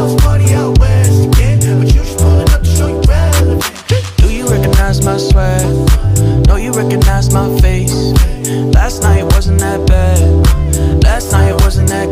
house party out west again, but you just pulling up to show you relevant. Do you recognize my swag? No, you recognize my face. Last night wasn't that bad. Last night wasn't that